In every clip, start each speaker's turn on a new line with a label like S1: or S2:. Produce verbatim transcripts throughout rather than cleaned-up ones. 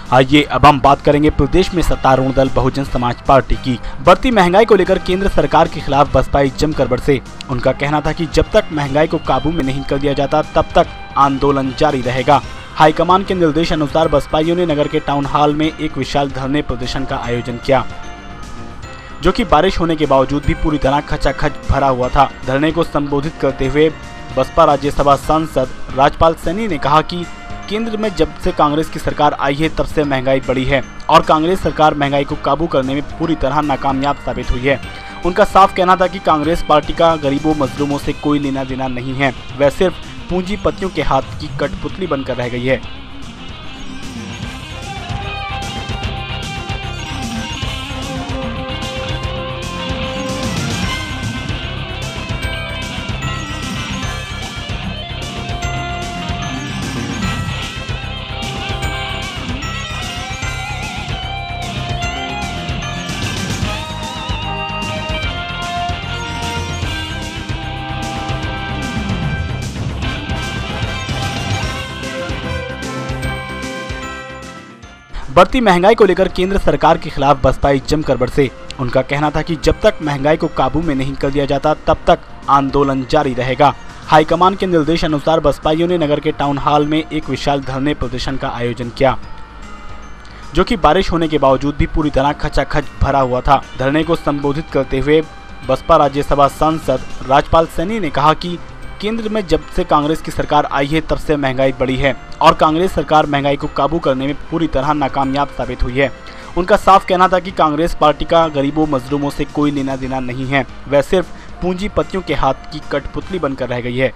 S1: आइए अब हम बात करेंगे प्रदेश में सत्तारूढ़ दल बहुजन समाज पार्टी की। बढ़ती महंगाई को लेकर केंद्र सरकार के खिलाफ बसपाई जमकर बरसे। उनका कहना था कि जब तक महंगाई को काबू में नहीं कर दिया जाता तब तक आंदोलन जारी रहेगा। हाईकमान के निर्देश अनुसार बसपाइयों ने नगर के टाउन हॉल में एक विशाल धरने प्रदर्शन का आयोजन किया, जो कि बारिश होने के बावजूद भी पूरी तरह खचाखच भरा हुआ था। धरने को संबोधित करते हुए बसपा राज्यसभा सांसद राजपाल सैनी ने कहा कि केंद्र में जब से कांग्रेस की सरकार आई है तब से महंगाई बढ़ी है और कांग्रेस सरकार महंगाई को काबू करने में पूरी तरह नाकामयाब साबित हुई है। उनका साफ कहना था कि कांग्रेस पार्टी का गरीबों मजलूमों से कोई लेना देना नहीं है, वह सिर्फ पूंजीपतियों के हाथ की कठपुतली बनकर रह गई है। बढ़ती महंगाई को लेकर केंद्र सरकार के खिलाफ बसपाई जमकर बरसे। उनका कहना था कि जब तक महंगाई को काबू में नहीं कर दिया जाता तब तक आंदोलन जारी रहेगा। हाईकमान के निर्देश अनुसार बसपाइयों ने नगर के टाउन हॉल में एक विशाल धरने प्रदर्शन का आयोजन किया, जो कि बारिश होने के बावजूद भी पूरी तरह खचाखच भरा हुआ था। धरने को संबोधित करते हुए बसपा राज्यसभा सांसद राजपाल सैनी ने कहा कि केंद्र में जब से कांग्रेस की सरकार आई है तब से महंगाई बढ़ी है और कांग्रेस सरकार महंगाई को काबू करने में पूरी तरह नाकामयाब साबित हुई है। उनका साफ कहना था कि कांग्रेस पार्टी का गरीबों मजलूमों से कोई लेना देना नहीं है, वह सिर्फ पूंजीपतियों के हाथ की कठपुतली बनकर रह गई है।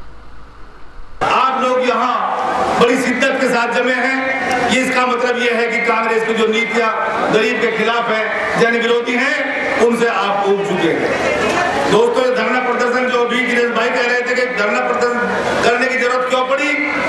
S2: आप लोग यहाँ बड़ी शिद्दत के साथ जमे हैं, ये इसका मतलब ये है कि कांग्रेस की जो नीतियाँ गरीब के खिलाफ है, जन विरोधी हैं, उनसे आप उब चुके हैं। दोस्तों, धरना प्रदर्शन जो भी गिरीश भाई कह रहे थे कि धरना प्रदर्शन करने की जरूरत क्यों पड़ी,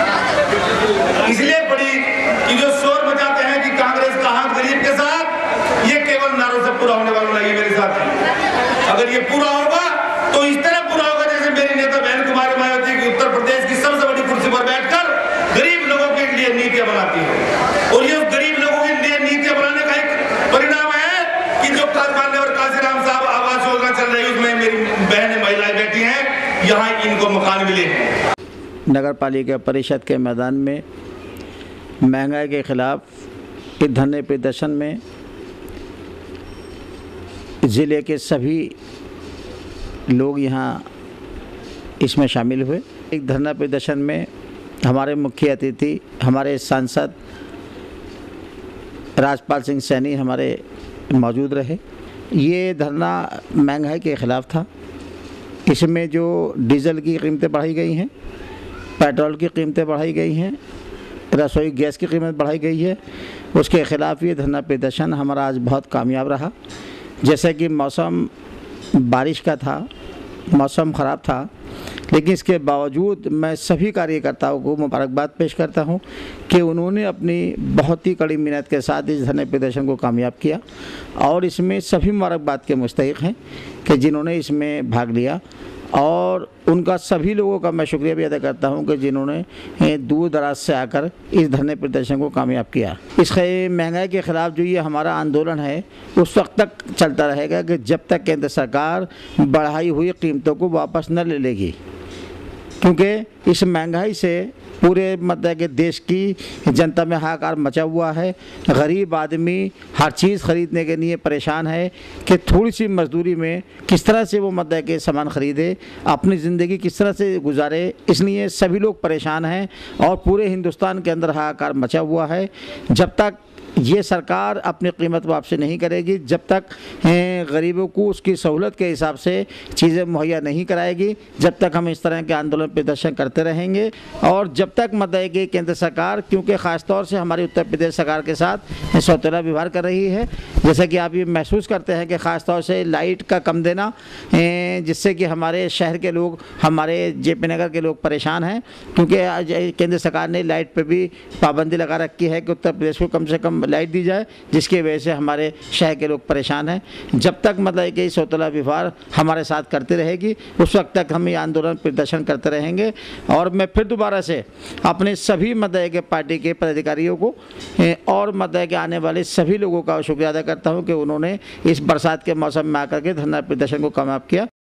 S2: इसलिए पड़ी कि जो शोर मचाते हैं कि कांग्रेस का हाथ गरीब के साथ, ये केवल नारों से पूरा होने वाला नहीं है मेरे साथ। अगर ये पूरा होगा तो इस तरह पूरा होगा जैसे मेरी नेता बहन कुमारी मायावती की उत्तर प्रदेश की सबसे बड़ी कुर्सी पर बैठकर गरीब लोगों के लिए नीतियां बनाती है, और ये गरीब लोगों के लिए नीतियां बनाने का एक परिणाम है कि जो काजमान्य और काशीराम साहब आवास योजना चल रही है उसमें मेरी बहनें महिलाएं बैठी हैं, यहाँ इनको मकान मिले।
S3: नगर पालिका परिषद के मैदान में महंगाई के खिलाफ इस धरने प्रदर्शन में ज़िले के सभी लोग यहाँ इसमें शामिल हुए। एक धरना प्रदर्शन में हमारे मुख्य अतिथि हमारे सांसद राजपाल सिंह सैनी हमारे मौजूद रहे। ये धरना महंगाई के ख़िलाफ़ था। इसमें जो डीजल की कीमतें बढ़ाई गई हैं, पेट्रोल की कीमतें बढ़ाई गई हैं, रसोई गैस की कीमत बढ़ाई गई है, उसके ख़िलाफ़ ये धरना प्रदर्शन हमारा आज बहुत कामयाब रहा। जैसे कि मौसम बारिश का था, मौसम ख़राब था, लेकिन इसके बावजूद मैं सभी कार्यकर्ताओं को मुबारकबाद पेश करता हूं कि उन्होंने अपनी बहुत ही कड़ी मेहनत के साथ इस धरने प्रदर्शन को कामयाब किया, और इसमें सभी मुबारकबाद के मुस्तहिक हैं कि जिन्होंने इसमें भाग लिया, और उनका सभी लोगों का मैं शुक्रिया भी अदा करता हूं कि जिन्होंने दूर दराज से आकर इस धरने प्रदर्शन को कामयाब किया। इस महंगाई के ख़िलाफ़ जो ये हमारा आंदोलन है उस वक्त तक चलता रहेगा कि जब तक केंद्र सरकार बढ़ाई हुई कीमतों को वापस न ले लेगी, क्योंकि इस महंगाई से पूरे मतलब कि देश की जनता में हाहाकार मचा हुआ है। गरीब आदमी हर चीज़ ख़रीदने के लिए परेशान है कि थोड़ी सी मजदूरी में किस तरह से वो मतलब कि सामान ख़रीदे, अपनी ज़िंदगी किस तरह से गुजारे, इसलिए सभी लोग परेशान हैं और पूरे हिंदुस्तान के अंदर हाहाकार मचा हुआ है। जब तक ये सरकार अपनी कीमत वापसी नहीं करेगी, जब तक गरीबों को उसकी सहूलत के हिसाब से चीज़ें मुहैया नहीं कराएगी, जब तक हम इस तरह के आंदोलन प्रदर्शन करते रहेंगे। और जब तक मतलब कि केंद्र सरकार, क्योंकि ख़ास तौर से हमारी उत्तर प्रदेश सरकार के साथ सौतेला व्यवहार कर रही है, जैसे कि आप ये महसूस करते हैं कि ख़ास तौर से लाइट का कम देना, जिससे कि हमारे शहर के लोग, हमारे जे पी नगर के लोग परेशान हैं, क्योंकि केंद्र सरकार ने लाइट पर भी पाबंदी लगा रखी है कि उत्तर प्रदेश को कम से कम लाइट दी जाए, जिसकी वजह से हमारे शहर के लोग परेशान हैं। जब तक मतलब कि सौतला विभाग हमारे साथ करती रहेगी उस वक्त तक हम ये आंदोलन प्रदर्शन करते रहेंगे। और मैं फिर दोबारा से अपने सभी मतलब के पार्टी के पदाधिकारियों को और मतलब के आने वाले सभी लोगों का शुक्रिया अदा करता हूँ कि उन्होंने इस बरसात के मौसम में आकर के धरना प्रदर्शन को कामयाब किया।